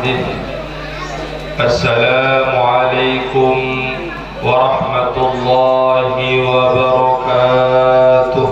بعده. السلام عليكم ورحمة الله وبركاته.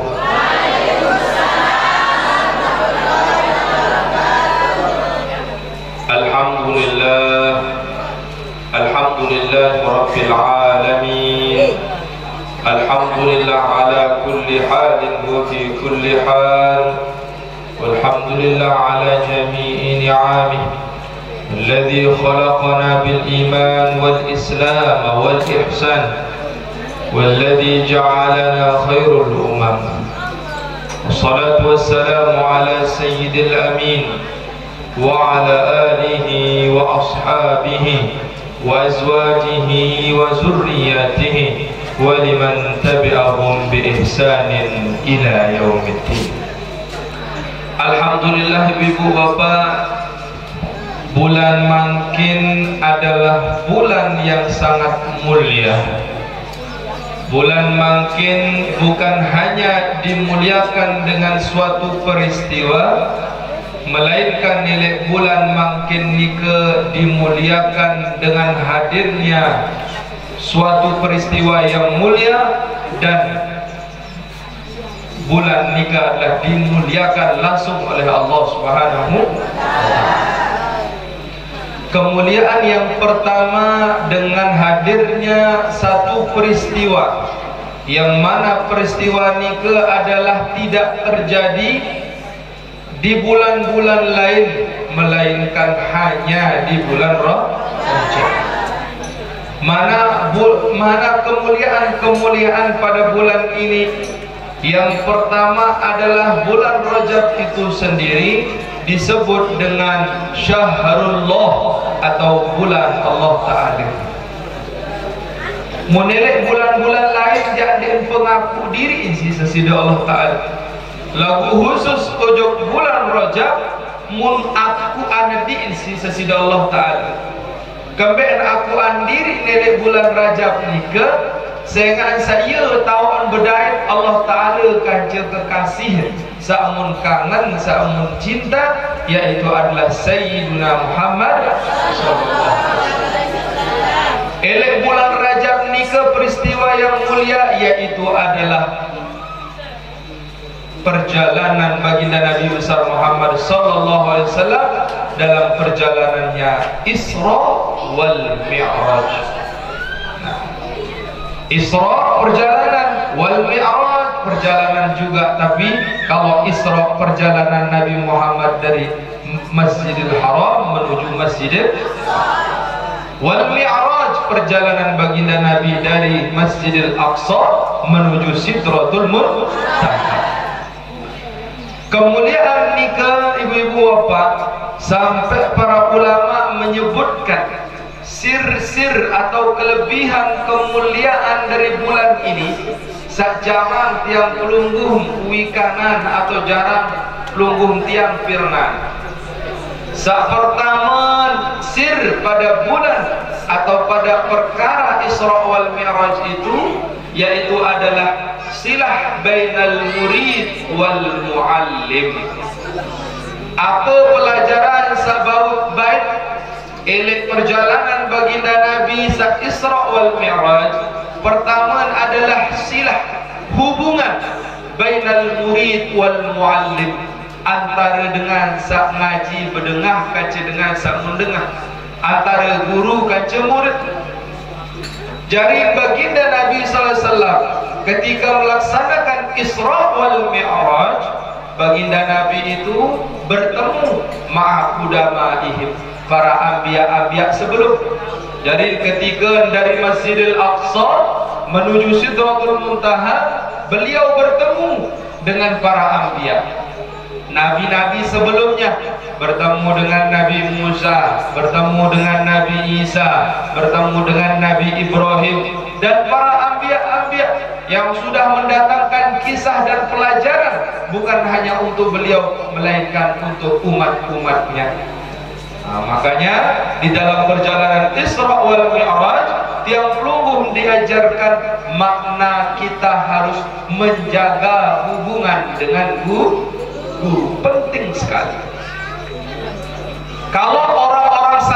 الحمد لله رب العالمين. الحمد لله على كل حال وفي كل حال، والحمد لله على جميع نعمه الذي خلقنا بالإيمان والإسلام والإحسان، والذي جعلنا خير الأمم. والصلاة والسلام على سيد الأمين وعلى آله وأصحابه وأزواجه وذرياته ولمن تبعهم بإحسان إلى يوم الدين. Alhamdulillah ibu bapak, bulan Mangkin adalah bulan yang sangat mulia. Bulan Mangkin bukan hanya dimuliakan dengan suatu peristiwa, melainkan nilai bulan Mangkin nika dimuliakan dengan hadirnya suatu peristiwa yang mulia, dan bulan nika adalah dimuliakan langsung oleh Allah Subhanahu wa ta'ala. Kemuliaan yang pertama dengan hadirnya satu peristiwa, yang mana peristiwa nika adalah tidak terjadi di bulan-bulan lain, melainkan hanya di bulan Rajab. Mana kemuliaan pada bulan ini? Yang pertama adalah bulan Rajab itu sendiri disebut dengan Syahrullah atau bulan Allah Ta'ala. Menilai bulan-bulan lain jadi pengaku diri isi sesida Allah Ta'ala. Lagu khusus ujung bulan Rajab mun aku anadi isi sesida Allah Ta'ala. Kembali aku andiri nilai bulan Rajab nika, sehingga saya tahuan berdait Allah Ta'ala kanca kekasih sa'amun kangen sa'amun cinta, yaitu adalah Sayyiduna Muhammad sallallahu alaihi wasallam. Elek bulan Rajab nika peristiwa yang mulia, yaitu adalah perjalanan baginda Nabi besar Muhammad sallallahu alaihi wasallam dalam perjalanannya Isra wal Mi'raj. Isra perjalanan, wal Mi'raj perjalanan juga, tapi kalau Isra perjalanan Nabi Muhammad dari Masjidil Haram menuju Masjidil, wal Mi'raj perjalanan baginda Nabi dari Masjidil Aqsa menuju Sidratul Muntaha. Kemuliaan nikah ibu-ibu bapak, sampai para ulama menyebutkan sir-sir atau kelebihan kemuliaan dari bulan ini. Jarang tiang pelungguh wikanan atau jarang pelungguh tiang firman. Pertama sir pada bulan atau pada perkara Isra wal Mi'raj itu, yaitu adalah silah bainal murid wal muallim. Apa pelajaran sabaut bait elek perjalanan baginda Nabi saat Isra wal Mi'raj? Pertama adalah silah hubungan bainal murid wal muallim, antara dengan sak ngaji berdengah kaca dengan sak mendengah, antara guru kaca murid. Jadi baginda Nabi sallallahu alaihi wasallam ketika melaksanakan Isra wal Mi'raj, baginda Nabi itu bertemu ma'qudamaihim, para anbiya-anbiya sebelum. Jadi ketika dari Masjidil Aqsa menuju Sidratul Muntaha, beliau bertemu dengan para anbiya. Nabi-nabi sebelumnya bertemu dengan Nabi Musa, bertemu dengan Nabi Isa, bertemu dengan Nabi Ibrahim, dan para anbiya-anbiya yang sudah mendatangkan kisah dan pelajaran bukan hanya untuk beliau, melainkan untuk umat-umatnya. Makanya di dalam perjalanan Isra wal Mi'raj, tiang pelungguh diajarkan makna kita harus menjaga hubungan dengan guru. Penting sekali. Kalau orang-orang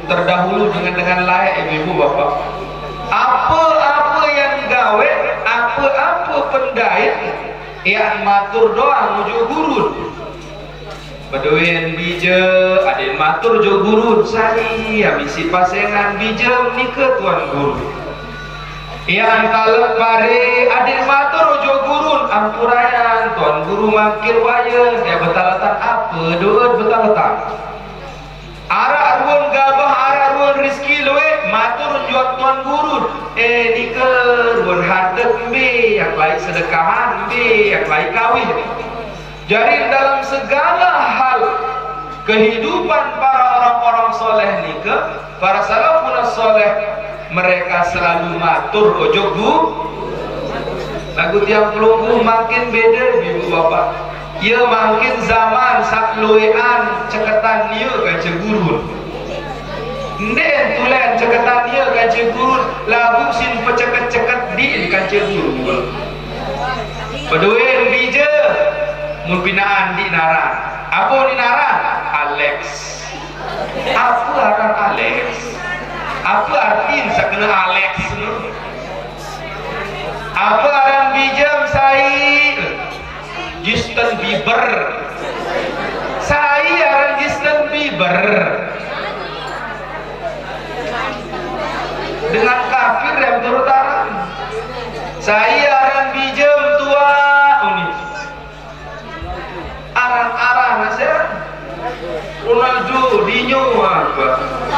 terdahulu dengan layak ibu bapak. Apa-apa yang gawe, apa-apa pendait yang matur doang ujuk gurun. Beduin bija ada yang matur ujuk gurun, saya misi pasengan bija nikah tuan guru. Yang talep pare ada yang matur ujuk gurun, ampurayan tuan guru makin wayang ya betalatan apa doa betalatan. Arak ruang gabah, arak ruang rizki luwe matur jual tuan guru. Nikah ruang hadap be, yang lain sedekahan be, yang lain kawin. Jadi dalam segala hal kehidupan para orang-orang soleh nikah, para salafun soleh, mereka selalu matur ojo gu. Lagu tiang pelunggu makin beda ibu bapak. Ia makin zaman sakluean ceketan dia kaca gurun. Nden tulen ceketan dia kaca gurun. Lagu sin peceket-ceket di kaca gurun. Peduin bija mempinaan di naran. Apa di naran? Alex. Apa aran Alex? Apa arti sakena Alex? Apa aran bijam sai? Justin Bieber. Saya aran Justin Bieber. Dengan kafir yang terutara. Saya aran bijam tua unik. Aran-aran saya Ronaldo, Dinho apa.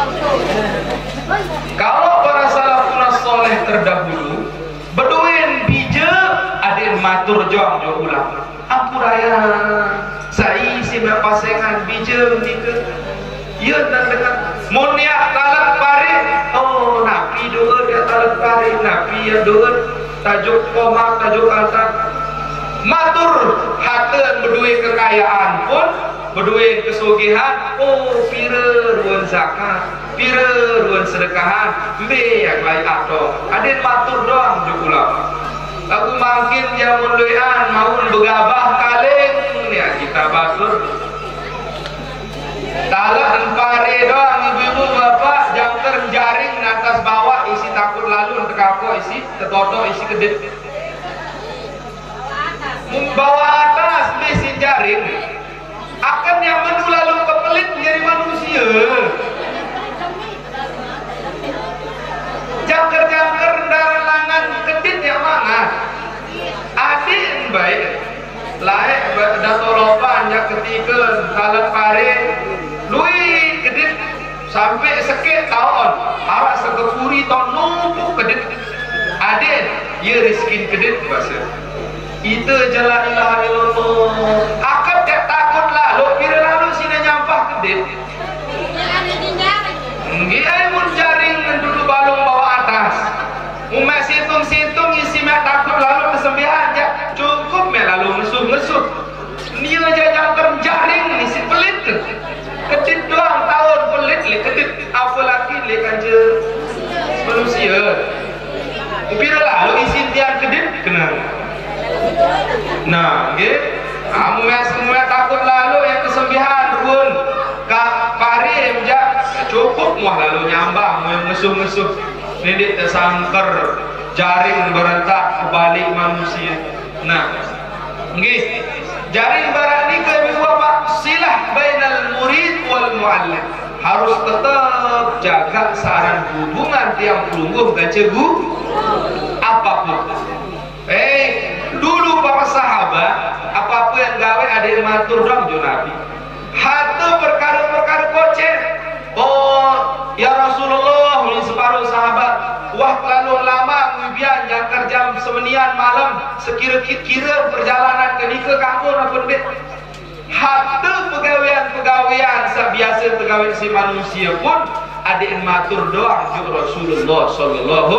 Kalau para salafun soleh terdahulu beduin bija ada yang matur jong jo ulang. Ampuraya saya si pasengan bija nikah. Ya dan dengan munia talat pare. Oh nabi doa dia talat pare, nabi yang doa tajuk koma tajuk altar. Matur hatan berdua kekayaan pun berdua kesugihan. Oh pira ruan zakat, pira ruan sedekahan be yang lain atau ada matur doang juga. Aku makin yang munduan maun begabah kaleng ya kita batur. Talak dan pare doang ibu-ibu bapak jangker jaring atas bawah isi takut lalu tekako isi tetodo isi kedit. Membawa atas mesin jaring akan yang menu lalu kepelit menjadi manusia. Jangker-jangker darah langan kedit yang mana adik baik laik datolopan yang ketika kalat pare lui kedit sampai sekit tahun arak sekepuri tahun numpuk kedit adik ia riskin kedit bahasa itu jalan ilah ilmu akad tak takut lalu kira lalu sini nyampah kedit dia mun jaring duduk balung bawa atas umat situng-situng isi mak takut lalu kesembihan aja cukup mek lalu ngesuh-ngesuh dia aja jangker jaring isi pelit kedit doang tahun pelit le kedit apa lagi le kanja manusia kira lalu isi tiang kedit kena nah nggih umat takut lalu yang kesembihan ruun ka pari emja cukup muah lalu nyambang yang ngesuh-ngesuh ini tersangker jaring berentak kebalik manusia. Nah nggih jaring barang ni ke bapak silah bainal murid wal muallim harus tetap jaga saran hubungan tiang pelungguh gace guru apapun. Dulu para sahabat apa-apa yang gawe ada yang matur dong jo Nabi. Hatu perkara-perkara kocek. Oh ya Rasulullah ini separuh sahabat wah lalu lama ngubian yang kerja semenian malam sekira-kira perjalanan ke nikah kampung apa bet. Hatu pegawaian sebiasa pegawai si manusia pun ada yang matur doang jo Rasulullah sallallahu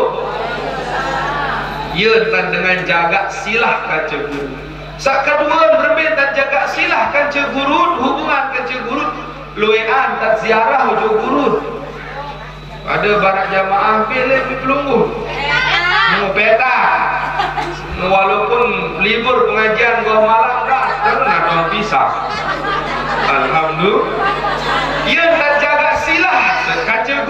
ya dengan jaga silah kaca guru. Sakadua berbeda jaga silah kaca guru hubungan kaca guru luean tak ziarah hujung guru. Ada barak jamaah pilih pelunggu mau peta walaupun libur pengajian gua malam dah karena kau bisa alhamdulillah ia tak jaga silah kaca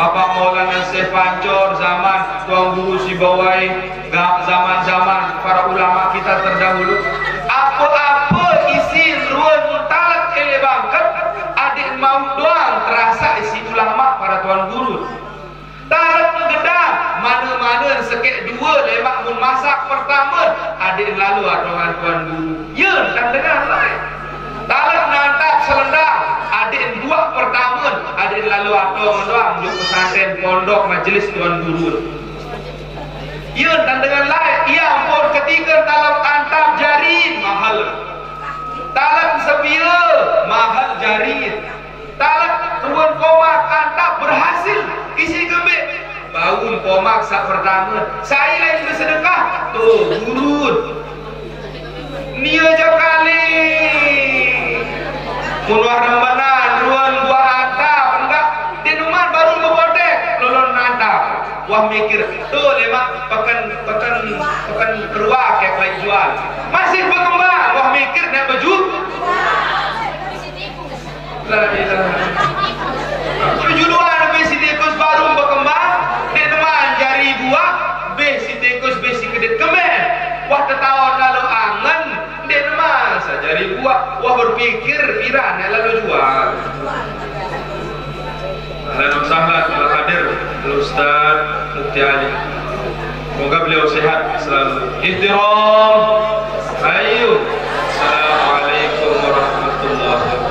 Bapak Maulana Syekh Pancor, zaman Tuan Guru Sibawai, zaman-zaman para ulama kita terdahulu, apa-apa isi ruan mutalak ele bangkat adik mau doang terasa isi ulama para Tuan Guru. Tarat menggedang mana-mana sekek dua lemak mun masak pertama adik lalu dengan Tuan Guru. Ya, dan dengan lain. Tarat nantap selendang adik dua pertama adik lalu atau doang di pesantren pondok majelis Tuan Guru. Ya, dan dengan lain. Ya ampun, ketika talat antap jari mahal. Talat sepia mahal jari. Talat ruan komak antap berhasil isi gembik bangun komak sak pertama saya lagi bersedekah tuh gurun nia jauh kali munuah ramadan ruan buah antap enggak di rumah baru membodek lulun antap wah mikir tuh lemak pekan keluar kayak lagi jual masih berkembang wah mikir nak baju Juluan besi tikus baru berkembang, di teman jari buah, besi tikus besi kedit kemen. Wah tertawa lalu angan, di teman jari buah, wah berpikir piran lalu jual. Ahlan wa sahlan telah hadir Ustaz Mufti Ali. Semoga beliau sehat selalu. Ihtiram. Ayo. Assalamualaikum warahmatullahi wabarakatuh.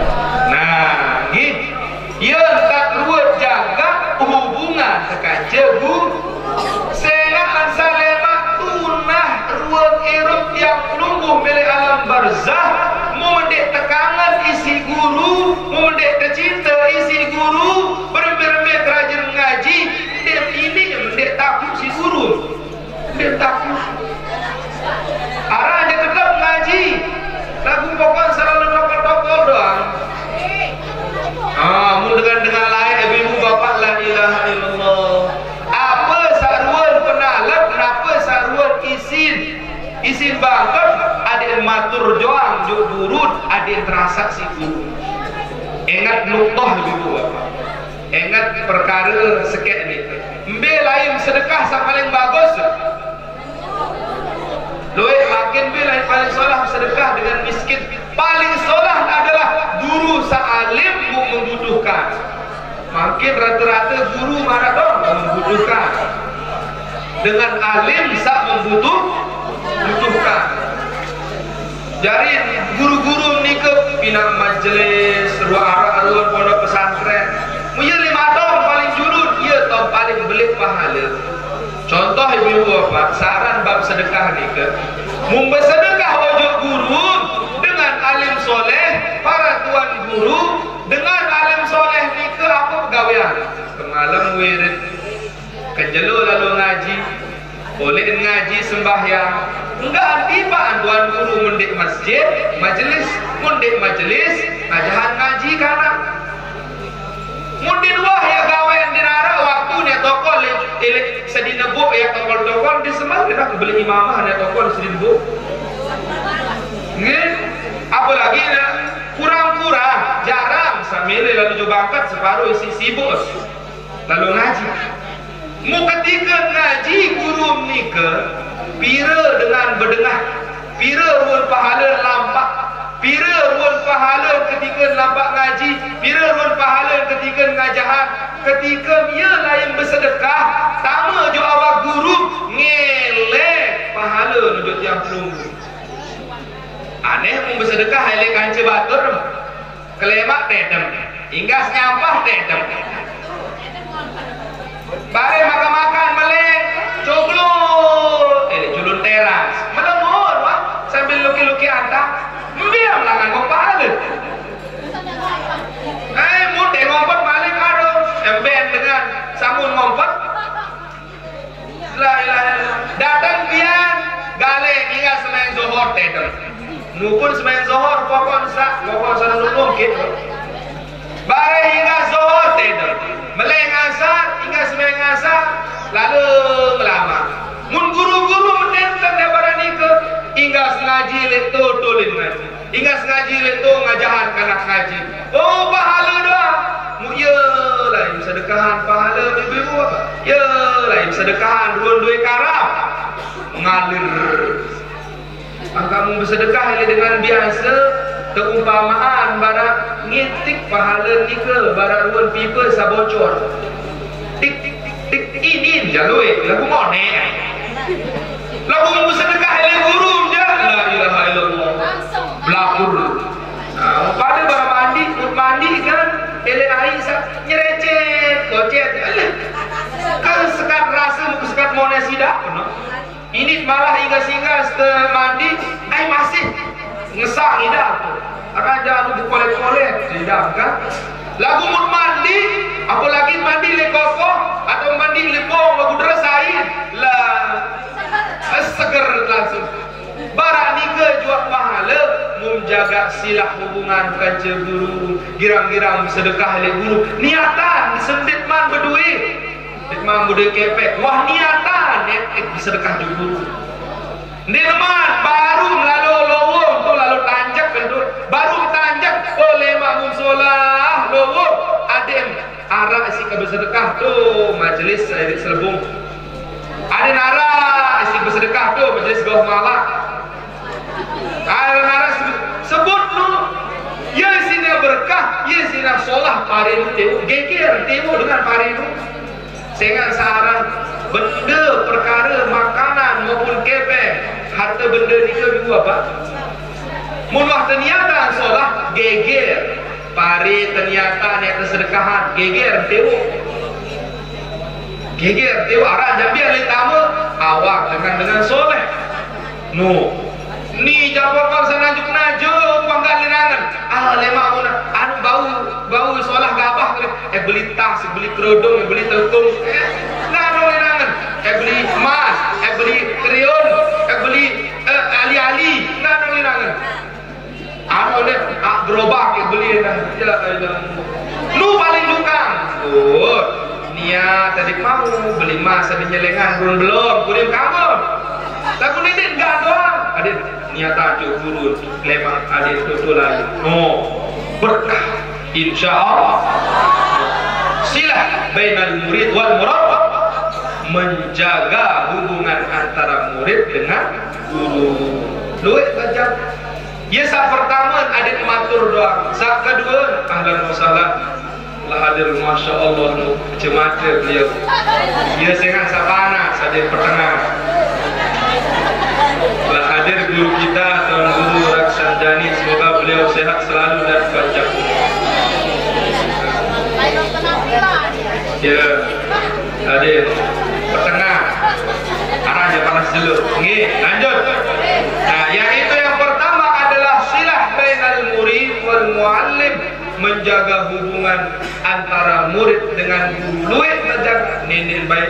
Ya tak ruat jaga hubungan tekan jebu sengakan salemak tunah ruang erup yang lumbuh milik alam barzah memendek tekanan isi guru memendek tercinta isi guru berembil-embil kerajaan ngaji dan ini mendek takut si guru mendek takut arah aja tetap ngaji lagu pokok selalu tokol-tokol doang. Dengan lain ibu bapak la ilaha illallah. Apa saruan penalat, kenapa saruan isin bangkat adik matur joang juk durut adik terasa si guru. Ingat nuktah ibu bapak. Ingat perkara sekek ni. Mbe lain sedekah sa paling bagus. Loe makin be lain paling solah sedekah dengan miskin. Paling solah adalah guru sa'alim membutuhkan. Makin rata-rata guru mana dong membutuhkan. Dengan alim sak membutuhkan. Jadi guru-guru ni ke pinang majlis, ruang pondok pesantren. Muya 5 tahun paling jurut, ia tahun paling belik pahala. Contoh ibu bapak, saran bab sedekah ni ke. Membersedekah wajib guru dengan alim soleh, para tuan guru dengan alim soleh ni ke apa pegawaian? Kemalam wirid, kejelu lalu ngaji, boleh ngaji sembahyang. Enggak tiba tuan guru mendik masjid, majelis, mendik majelis, ngajahan ngaji kana. Mundin wah ya gawean dinara waktu ni tokol sedina bu ya tokol di semal kita beli imamah ni tokol sedina bu. Nggih, apalagi kurang-kurang jarang sambil lalu coba angkat separuh isi sibuk lalu ngaji. Mu ketika ngaji guru nika pira dengan berdengah, pira ruang pahala lampak, pira ruang pahala ketika lampak ngaji, pira ruang pahala ketika ngajahan, ketika ia lain bersedekah, sama jo awak guru ngelek pahala nujut yang tunggu. Aneh mu bersedekah elek kanca batur, kelemak dedem, inggas nyampah dedem. Bare makan-makan melek, coglot, julun teras, melemur, wah, sambil luki-luki antah, biar melangan pahala. Mudah ngompet balik aduh, emben dengan samun ngompet. Datang pian, gale hingga semain zohor teder. Nupun semain zohor, pokok sana nupun gitu. Bare hingga zohor teder. Meleng asar hingga semain asar, lalu melama. Mun guru-guru menenten daripada nika, hingga ngaji leto tolin ngaji. Hingga ngaji leto ngajahan kanak ngaji. Oh pahala doang. Mu ye lah bisa bersedekahan pahala ibu-ibu apa? Ya lain sedekahan duit karam mengalir. Kamu bersedekah dengan biasa keumpamaan barak ngitik pahala nika barak ruan pipa sabocor tik tik tik tik ini jalui lagu mone lagu bersedekah oleh guru je la ilaha illallah belakur pada barang mandi kan ele air nyerecet kocet kan sekat rasa muka sekat mone sidak ini malah hingga setelah mandi air masih ngesang hidup raja anu kolek-kolek hidup kan lagu mut mandi apalagi mandi le koko atau mandi le pong lagu deras air lah seger langsung barang nika jual pahala menjaga silah hubungan kanca guru girang-girang sedekah le guru niatan sendit man berduit man budaya kepek wah niatan sedekah di guru ni teman baru lalu lowong tu lalu tanjak kendut baru tanjak oleh makmum solah lowong adem arah isi bersedekah tu majlis selebung ada arah isi bersedekah tu majlis goh malak ada arah sebut tu ya sini berkah ya sini solah pari tu geger temu dengan pari tu sehingga searang benda perkara makanan maupun kepek harta benda ni ke dua apa mulah ternyata solah geger pari ternyata niat sedekahan geger tewo arah jambian le tamu awak dengan soleh no ni jawab kau sanajuk najuk panggal lirangan lemak pun anu bau solah gabah beli tas beli kerudung beli telkung nano lirangan beli emas beli krion beli ali-ali nano lirangan anu le gerobak beli lu paling dukang niat tadi mau beli emas ada nyelengan belum kurim kamu lagu ini enggak doang ada niat aja turun lemang ada itu lagi berkah insyaallah silah bainal murid wal murad menjaga hubungan antara murid dengan guru luwih tajam ya saat pertama ada matur doang saat kedua ahlan wa sahlan lah hadir masya Allah nu cemata beliau ya sengat sapana saja pertengah lah hadir guru kita Tuan Guru Raksanjani semoga beliau sehat selalu dan panjang ya hadir pertengah arahnya panas dulu lanjut nah yaitu yang pertama adalah silah bainal murid wal muallim menjaga hubungan antara murid dengan guru luwih terjaga nenek baik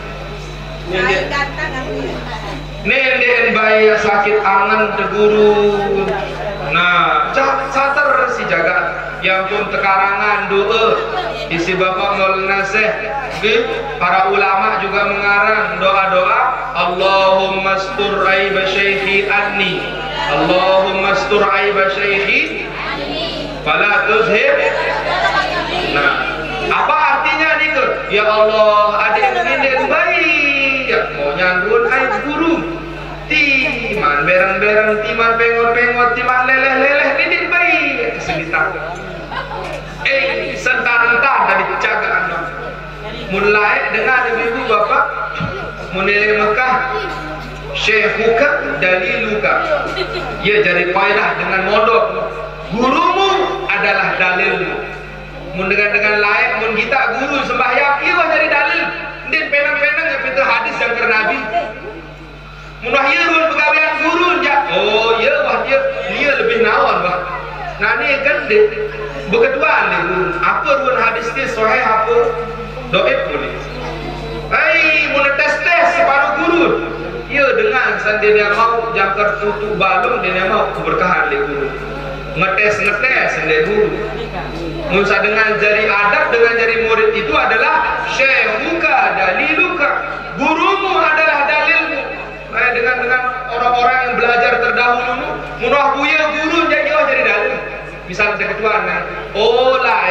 nenek baik sakit angan te guru nah cater si jaga yang pun tekarangan doa isi bapak Maulana Syekh para ulama juga mengarang doa-doa Allahumma astur aiba syekhi anni Allahumma astur aiba syekhi fala tuzhib nah apa artinya nih ke ya Allah adik ini baik ya mau nyandun aib guru timan berang-berang timan pengot-pengot timan leleh-leleh ini baik kesulitan sentar-entar dari jagaan mulai dengan ibu bapak mulai Mekah syekhuka daliluka ya jadi faidah dengan modok gurumu adalah dalilmu mun dengan lain mun kita guru sembahyang iya jadi dalil din penang-penang ya pintu hadis yang ke Nabi mun wahyu pegawaian guru ya oh iya wahyu dia lebih naon bah nah ini kan beketuan nih guru apa ruan hadis ini sahih apa doib boleh mun tes separuh guru iya dengan sandina mau jangkar tutup balung dia mau keberkahan nih guru ngetes sendiri guru Musa dengan jari adab dengan jari murid itu adalah syekhuka daliluka gurumu adalah dalilmu dengan orang-orang yang belajar terdahulu munah buya guru jadi dalil misalnya ketuaan oh lah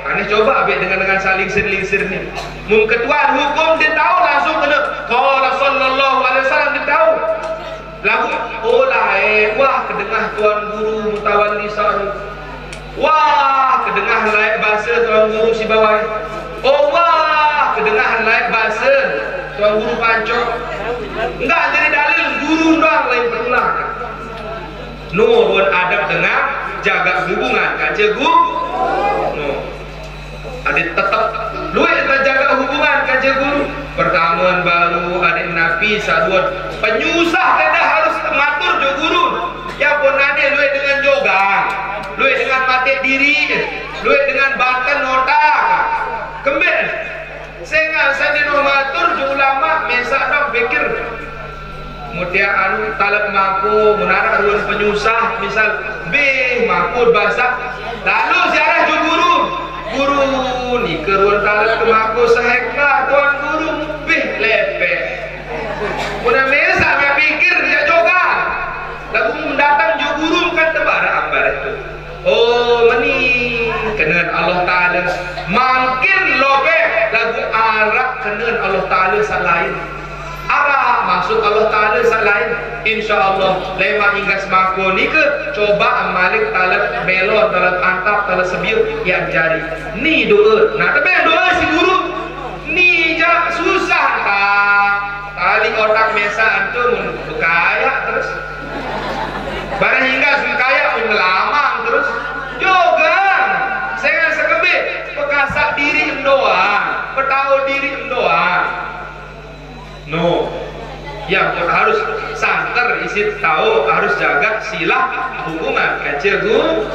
Aneh coba abek dengan saling lingsir ni. Mung ketuan hukum dia tahu langsung kena. Qala sallallahu alaihi wasallam dia tahu. Lagu wah kedengah tuan guru mutawalli saru. Wah kedengah layak bahasa tuan guru si bawah. Oh wah kedengah layak bahasa tuan guru pancok. Enggak jadi dalil guru doang lain berulang. Nurun adab dengan jaga hubungan kan cikgu. No. Adik tetap luwih terjaga hubungan kan cikgu. Pertama baru adik napi saduan penyusah kada harus matur jo guru. Ya pun adik luwih dengan jogang, luwih dengan mati diri, luwih dengan batan otak. Kembali sehingga saya dino matur jo ulama mesak dong pikir mutia anu talak maku menara ruang penyusah misal B maku bahasa lalu ziarah jo guru ni keruan talak ke maku sehekla tuan guru B lepek muna mesa me pikir dia juga lagu mendatang jo guru kan tebara ambar itu oh meni kenan Allah Ta'ala makin lobe lagu arak kenan Allah Ta'ala salain arah maksud Allah Ta'ala selain insyaallah lema hingga semaku ni ke coba malik talak belon talak antap talak sebiu yang jari ni doa nah tapi doa si guru ni jak susah tak tali otak mesa antum berkaya terus barang hingga berkaya melamang terus juga saya sekebik pekasak diri doa petau diri doa. No, yang harus santer isi tahu harus jaga silah hubungan kecilku.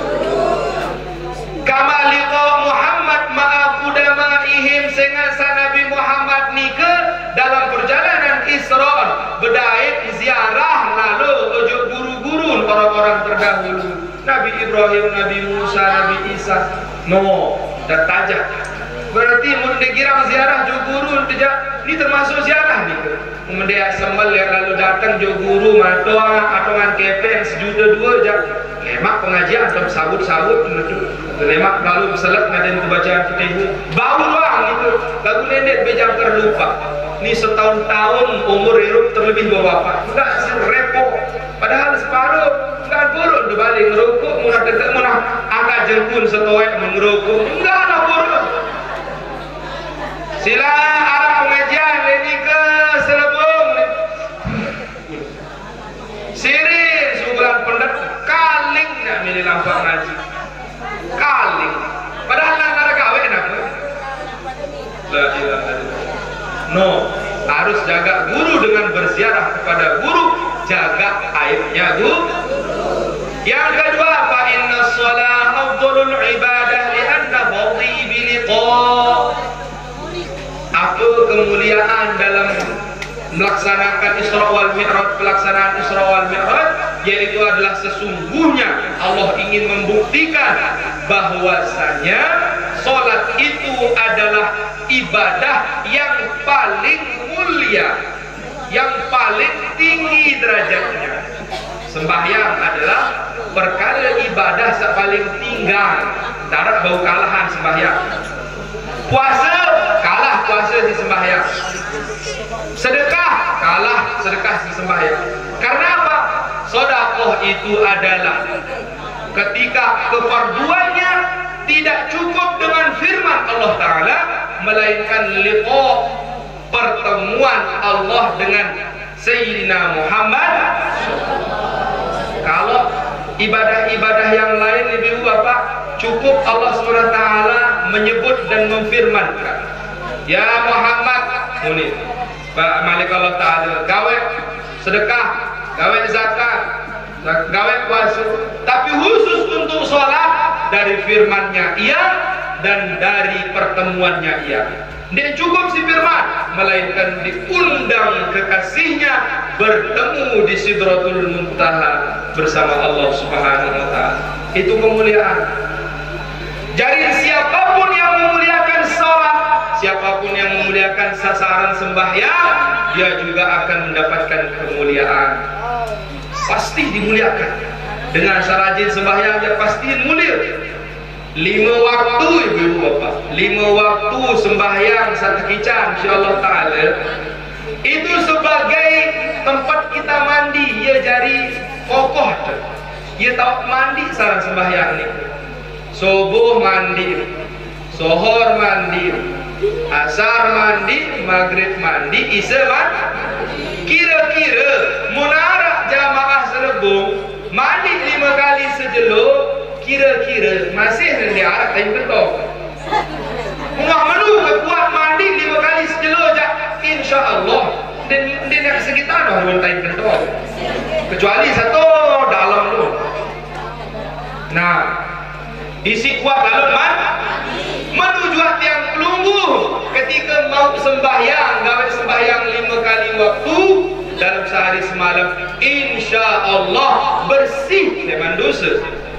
Kamaliko Muhammad ma'akudamaihim sengasa Nabi Muhammad nike dalam perjalanan Isra bedait ziarah lalu ojo guru-guru orang-orang terdahulu Nabi Ibrahim, Nabi Musa, Nabi Isa. No, dah tajak. Berarti mun dikira ziarah jo guru tidak ini termasuk ziarah nih. Kemudian sembel yang lalu datang jo guru matoa atongan kepeng sejuta dua jak lemak pengajian atau sabut-sabut lemak lalu beselat ngaden kebacaan kita bau doang itu lagu nenek bejang terlupa ini setahun-tahun umur hidup terlebih bapak enggak repo padahal separuh enggak buruk dibalik ngerukuk munah dekat munah angka jengkun setoek mengerukuk enggak ada buruk. Sila arah pengajian ini ke selebung sirin sebulan pendet kaling nak milih lampak ngaji kaling padahal nak gawe apa la ilaha illallah no harus jaga guru dengan berziarah kepada guru jaga aibnya guru yang kedua fa inna shalah afdalul ibadah lianna fadhi biliqa apa kemuliaan dalam melaksanakan Isra wal Mi'raj pelaksanaan Isra wal Mi'raj yaitu adalah sesungguhnya Allah ingin membuktikan bahwasanya salat itu adalah ibadah yang paling mulia yang paling tinggi derajatnya sembahyang adalah perkara ibadah yang paling tinggal darat bau kalahan sembahyang puasa kalah puasa di sembahyang sedekah kalah sedekah di sembahyang karena apa? Sedekah itu adalah ketika kefarduannya tidak cukup dengan firman Allah Ta'ala melainkan liqa pertemuan Allah dengan Sayyidina Muhammad. Kalau ibadah-ibadah yang lain lebih Bapak cukup Allah SWT menyebut dan memfirmankan ya Muhammad muni Pak Malik Allah Ta'ala gawe sedekah gawe zakat gawe puasa tapi khusus untuk sholat dari firmannya iya dan dari pertemuannya iya dia cukup si firman melainkan diundang kekasihnya bertemu di Sidratul Muntaha bersama Allah Subhanahu wa Ta'ala itu kemuliaan. Jadi siapapun yang memuliakan sholat, siapapun yang memuliakan sasaran sembahyang, dia juga akan mendapatkan kemuliaan. Pasti dimuliakan. Dengan rajin sembahyang dia pasti mulia. 5 waktu ibu bapak, 5 waktu sembahyang satu kican insyaallah taala itu sebagai tempat kita mandi. Ia jari kokoh tu. Ia tahu mandi sareng sembahyang ni. Subuh mandi, zuhur mandi, asar mandi, maghrib mandi, isya mandi. Kira-kira munarak jamaah selebung mandi 5 kali sejelur, kira-kira masih rendah arak time kentok. Muah menu kuat mandi 5 kali sejelur jak insya-Allah. Dan nak sekitar dah orang time kentok. Kecuali satu dalam lu. Nah, isi kuat lalu menuju hati yang pelunggu ketika mau sembahyang, gawe sembahyang 5 kali waktu dalam sehari semalam, insya Allah bersih dari dosa.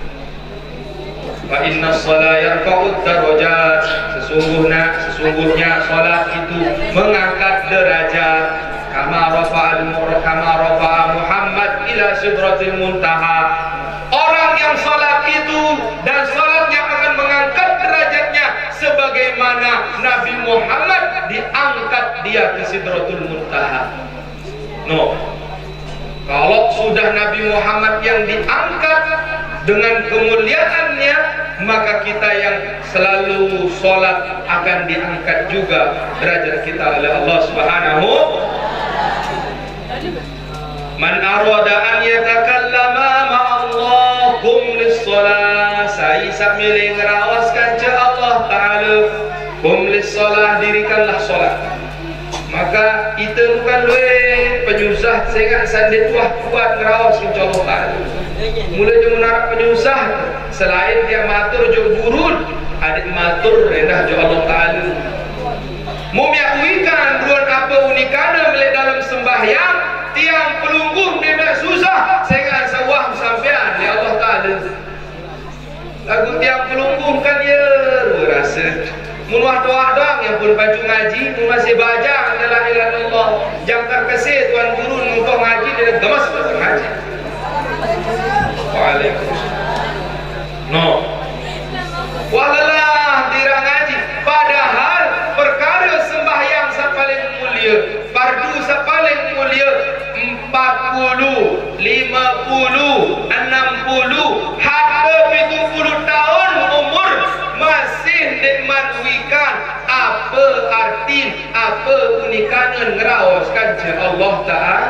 Wa inna shalah yarfa'ud darajat. Sesungguhnya salat itu mengangkat derajat. Kama rafa'a Muhammad ila sidratil muntaha. Orang yang salat itu dan salatnya akan mengangkat derajatnya sebagaimana Nabi Muhammad diangkat dia ke sidratul muntaha. No. Kalau sudah Nabi Muhammad yang diangkat dengan kemuliaannya, maka kita yang selalu sholat akan diangkat juga derajat kita oleh Allah Subhanahu. Man arada an yatakallama ma'allah kum lis-shalah. Saya sambil ngerawaskan ke Allah Ta'ala, kum lis-shalah, dirikanlah sholat. Maka itu bukan penyusah sehingga sandi tuah kuat ngerawas ke Allah Ta'ala. Mulai dia menarik penyusah, selain dia matur jo burun, adik matur rendah jo Allah Ta'ala. Mumiakuikan ruan apa unikana melihat dalam sembahyang, tiang pelungguh dia susah sehingga sawah sampean ya Allah Ta'ala. Lagu tiang pelungguh kan ya rasa munuah doa doang yang pun baju ngaji mu masih baca la ilaha illallah jangkar kasih tuan guru untuk ngaji dia gemas untuk ngaji. Waalaikumsalam. No. Walalah tidak ngaji. Padahal perkara sembahyang paling mulia, fardu paling mulia 40, 50, 60, hatta 70 tahun umur masih dimanuikan apa arti, apa unikanan ngerawaskan Allah Ta'ala.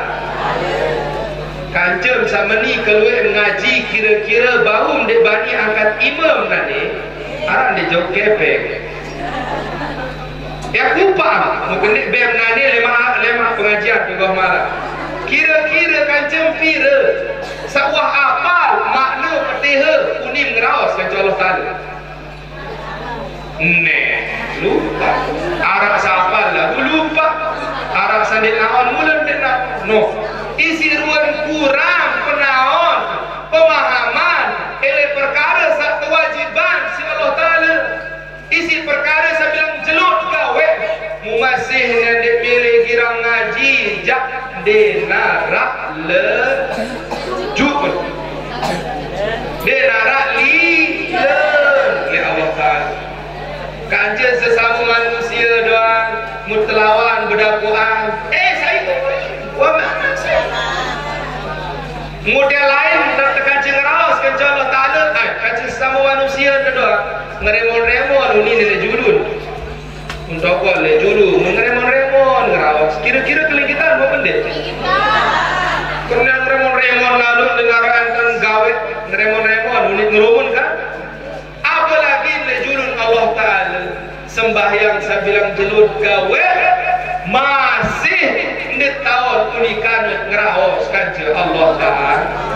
Kancam sama ni keluar ngaji kira-kira baru dek bani angkat imam tadi arang dia jauh kepek ya lupa mungkin dek bem nani lemah pengajian di bawah malam kira-kira kancam pira sawah apal makna petiha unim ngerawas kancam Allah Ta'ala lupa arang sapal lah lupa arang sandil awan mulan nak no isi ruang kurang penaon pemahaman ele perkara satu kewajiban si Allah Ta'ala isi perkara saya bilang jelut gawe mu masih yang dipilih kirang ngaji jak denarak le jukut denarak li le Allah Ta'ala kajian sesama manusia doang mutlawan berdakwaan saya wa model lain tertekan cengeraus kan Allah Ta'ala kajian sesama manusia doang ngeremon-remon ini nilai julun untuk apa nilai julun ngeremon-remon ngerawas kira-kira kelingitan apa pendek karena ngeremon-remon lalu dengarkan kan gawe ngeremon-remon unit ngerumun kan apalagi nilai julun Allah Ta'ala sembahyang saya bilang jelut gawe masih di tahun unikan ngerahoskan je Allah Ta'ala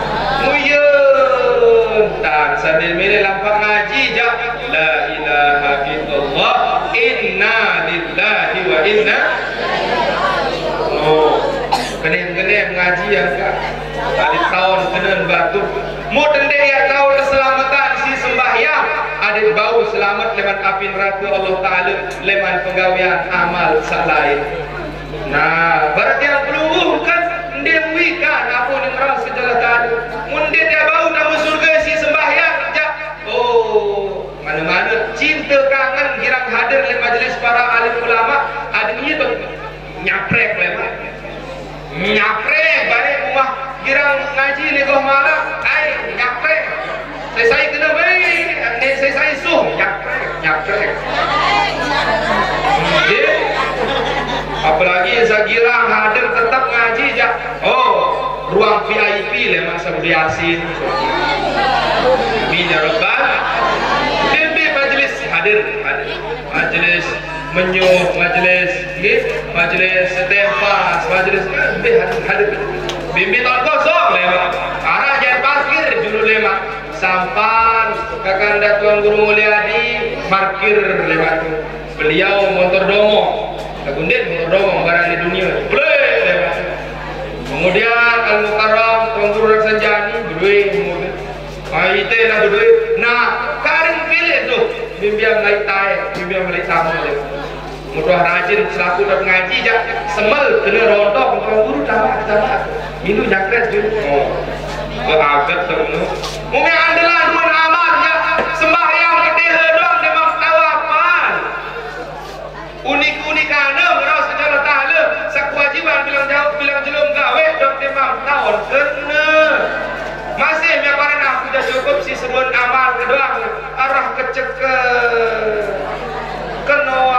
muyun tak sambil milih lampak ngaji jak la ilaha illallah inna lillahi wa inna kenem-kenem ngaji yang kak ada tahun kenen batu mau tendek ya tahu keselamatan si sembahyang ada bau selamat lewat api neraka Allah Ta'ala lewat penggawian amal salain. Nah berarti yang peluru kan dia wikan apa yang merasa jelas tadi mundir dia bau dalam surga si sembahyang jak oh mana majlis para alim ulama ada ni tu nyaprek lepas nyaprek balik rumah girang ngaji legoh malam ai nyaprek saya kena baik saya suh nyaprek apalagi saya girang hadir tetap ngaji je ruang VIP le masa Yasin Amin ya Rabbal Alamin majlis hadir majlis menyuh majlis majlis setempas majlis hadir bimbing tak kosong lemak arah jangan parkir dulu lemak sampan kakanda Tuan Guru Mulyadi parkir lemak beliau motor domo kagundit motor domo barang di dunia play lemak kemudian Al-Mukarram Tuan Guru Raksanjani berdua mobil itu nak berdua nah karing pilih tu bimbing naik tai bimbing naik tamu mudah rajin selaku dah ngaji je semel kena rontok Tuan Guru dah minum jakret tu agak terus mungkin andalan dua amalnya sembahyang kedeha doang dia mau tahu apa unik-unik anda merau secara ta'ala sekewajiban bilang jauh bilang jelum gawe dok dia mau tahu kena masih miaparan aku dah cukup si sebut amal kedua arah keceke kenoa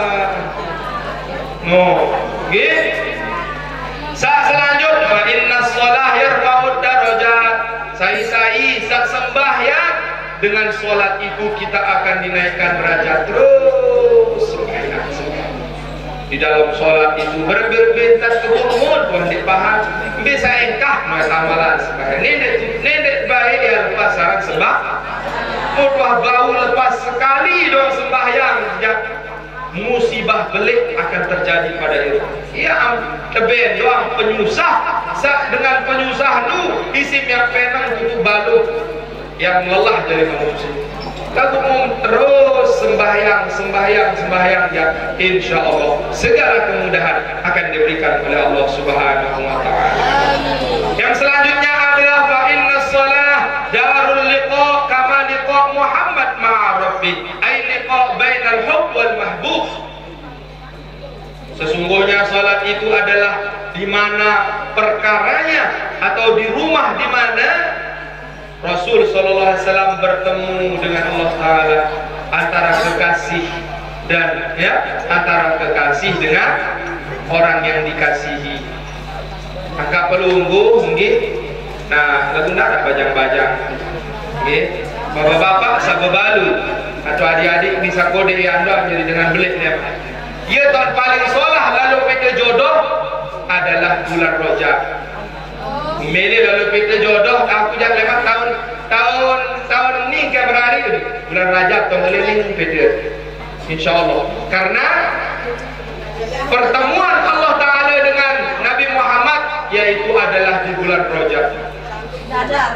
selanjutnya inna sholah yarfa'ud darajat sai sembahyang dengan solat itu kita akan dinaikkan derajat terus sembahyang di dalam solat itu berbintas kebunuhan Tuhan dipaham bisa engkah mas amalan sembahyang nenek baik ya lepas sarang sembah mudah bau lepas sekali dong sembahyang musibah belik akan terjadi pada itu ya teben doang penyusah dengan penyusah nu isim yang penang itu balut yang lelah dari manusia lalu mau terus sembahyang ya insya Allah segala kemudahan akan diberikan oleh Allah Subhanahu wa ta'ala. Yang selanjutnya adalah fa inna shalah darul liqa kama liqa Muhammad ma'a rabbi ay liqa bainal hubb wal mahbub. Sesungguhnya salat itu adalah di mana perkaranya atau di rumah di mana Rasul sallallahu alaihi wasallam bertemu dengan Allah taala antara kekasih dan antara kekasih dengan orang yang dikasihi. Angka pelunggu nggih. Nah, lagu ndak ada bajang-bajang. Nggih. Bapak-bapak sabebalu atau adik-adik bisa kode anda jadi dengan belit dia. Ia tahun paling solah lalu peta jodoh adalah bulan Rajab. Mele lalu peta jodoh aku jangan lewat tahun ni ke berhari bulan Rajab tahun ini peta. Insyaallah. Karena pertemuan Allah Taala dengan Nabi Muhammad yaitu adalah di bulan Rajab. Cadar.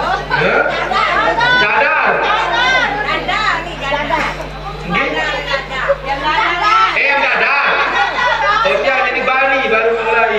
Cadar. Yang dadar. Dia jadi bani baru mulai.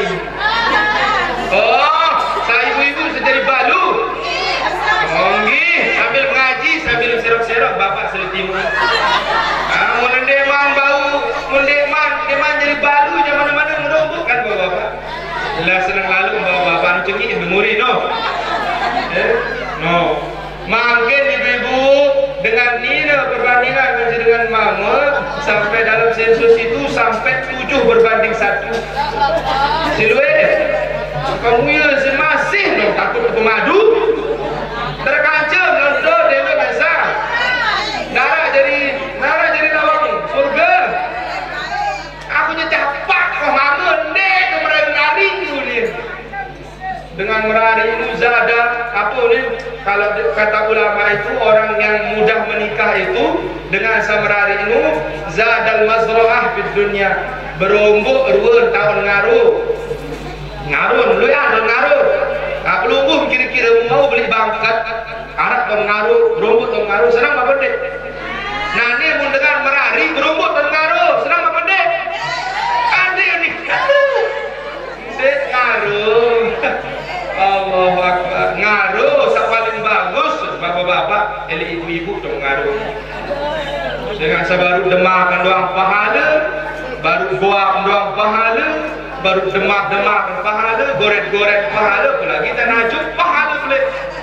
Oh, saya ibu-ibu jadi balu. Nggih, sambil mengaji, sambil serok-serok bapak seletimur. Mundeman bau, mundeman jadi balu je mana-mana menumbuk kan bapak. Jelas senang lalu bawa bapak cengik memori no. No. Makin ibu-ibu dengan Nina perbandingan dengan mama sampai dalam sensus itu sampai 7 berbanding 1. Siluet. Kamu ya masih dong takut pemadu. Terkancam londo dewe biasa. Nara jadi lawang surga. Aku nyecapak kok mama ndek kemerari ini. Dengan merari itu zada apa ni kalau kata ulama itu orang yang mudah menikah itu dengan samerari itu zadal mazra'ah di dunia berumbuk ruan tahun ngaruh lu ya ngaruh apa lu kira-kira mau beli bangkat Arab tahun ngaruh berumbuk tahun ngaruh senang apa dek nah ini pun dengan merari berumbuk tahun ngaruh senang apa dek ada ni dek ngaruh Allah Akbar ngaruh paling bagus bapak-bapak ibu-ibu dong ngaruh dengan Masa baru demak doang pahala, baru goak doang pahala, baru demak pahala, goret pahala pula kita najuk pahala pula.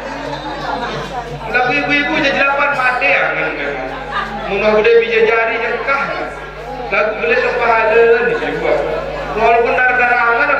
Lagu ibu-ibu je jelapan mati kan memang. Munah udah bija jari jengkah. Lagu boleh pahala ni juga. Walaupun darah angan.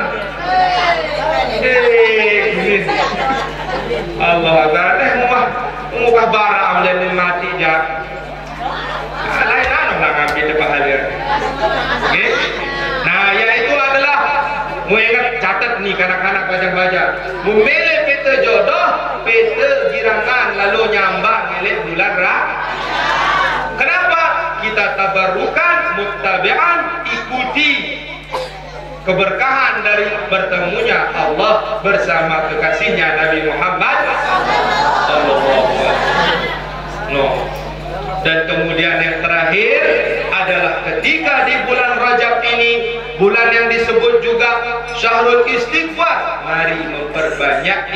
Allah Ta'ala mengubah barang dan mati jak. Lain-lain lah ngambil pahala. Okay? Nah, yaitu adalah mu ingat catat nih kanak-kanak baca-baca. Memilih peta jodoh, peta girangan lalu nyambang milik bulan Kenapa? Kita tabarukan, muttabi'an, ikuti keberkahan dari bertemunya Allah bersama kekasihnya Nabi Muhammad sallallahu alaihi wasallam. Dan kemudian yang terakhir adalah ketika di bulan Rajab ini, bulan yang disebut juga Syahrul Istighfar, mari memperbanyak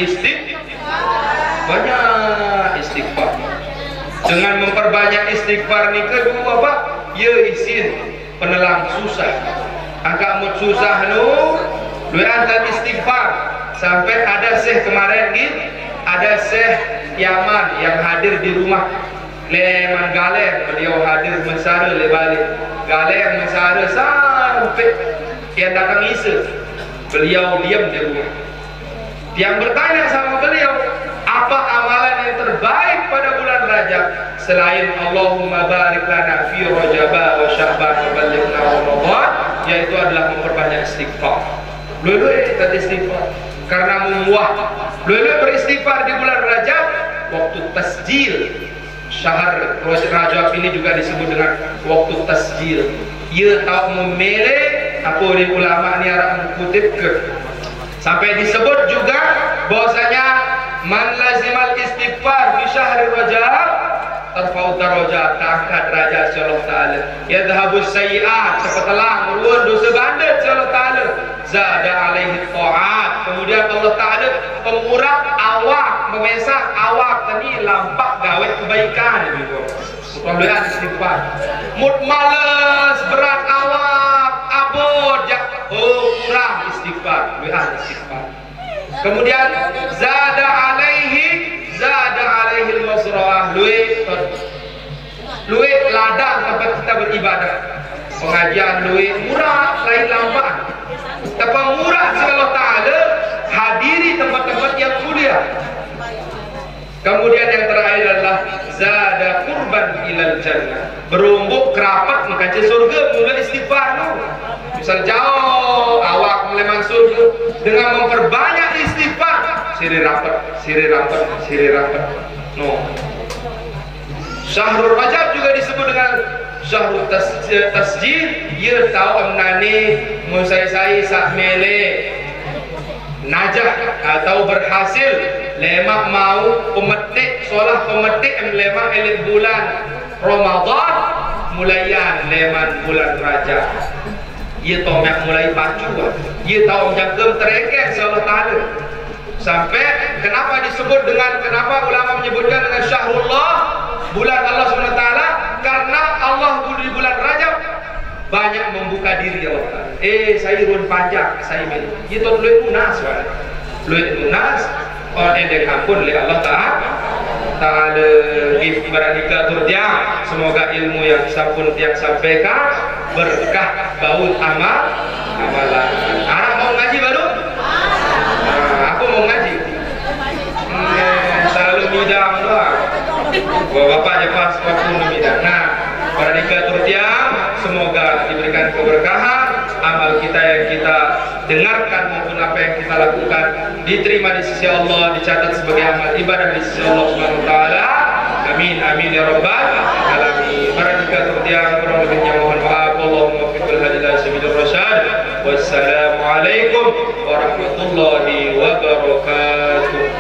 banyak istighfar. Dengan memperbanyak istighfar ni kedua apa? Ya isin penelang susah. Angkat mut susah nu, dua antar istighfar. Sampai ada syekh kemarin gitu, ada syekh Yaman yang hadir di rumah Leman Galer, beliau hadir mensara lebalik. Galer mensara sampai yang datang Isa. Beliau diam di rumah. Yang bertanya sama beliau, apa amalan yang terbaik pada bulan Rajab selain Allahumma barik lana fi Rajab wa Sya'ban wa ballighna Ramadan, yaitu adalah memperbanyak istighfar. Lulu tak istighfar karena memuah. Lulu beristighfar di bulan Rajab waktu tasjil. Syahr Rajab ini juga disebut dengan waktu tasjil. Ia tahu memilih apa di ulama ni arah mengutip ke. Sampai disebut juga bahwasanya man lazimal istighfar fi syahr Rajab tarfa'u darajat, angkat derajat Allah Taala. Yadhhabus sayyi'at, setelah merun dosa bandar Allah Taala. Zada alaihi ta'at. Kemudian Allah Taala pemurah awak, memesak awak tadi lampak gawe kebaikan gitu. Pembelian istighfar. Mut malas berat awak, abot jak kurang istighfar, belian istighfar. Kemudian zada alaihi al-masra'ah, luit ladang tempat kita beribadah. Pengajian luit murah, lain lambat. Tapi murah Allah Ta'ala hadiri tempat-tempat yang mulia. Kemudian yang terakhir adalah zada kurban ilal jannah, berumbuk kerapat mengkaji surga mulai istighfar tu. Misal jauh awak mulai masuk surga dengan memperbanyak istighfar, siri rapat. No. Syahrul Rajab juga disebut dengan Syahrul Tasjid. Ia tahu amnani musai-sai sak mele najah atau berhasil lemak mau pemetik solah pemetik lemak elit bulan Ramadan mulayan leman bulan Rajab. Ia tahu mak mulai pacu. Ia tahu menjaga terekek Allah Taala. Sampai kenapa disebut dengan, kenapa ulama menyebutkan dengan Syahrullah, bulan Allah SWT, karena Allah di bulan Rajab banyak membuka diri Allah Ta'ala. Saya run panjang, saya milih. Itu luit munas, orang yang ampun oleh Allah Ta'ala. Beranika turja, semoga ilmu yang sampun tiang sampaikan berkah baut amalan. Anak mau ngaji baru? Aku mau ngaji. Selalu midang doang. Bapak je pas waktu midang. Nah, beranika turja, semoga diberikan keberkahan. Amal kita yang kita dengarkan maupun apa yang kita lakukan diterima di sisi Allah, dicatat sebagai amal ibadah di sisi Allah Subhanahu wa taala. Amin amin ya rabbal alamin. Barakallahu turtiang, kurang lebihnya mohon maaf. Allahumma waffiqil hadi ila sabilir rasyad. Wassalamualaikum warahmatullahi wabarakatuh.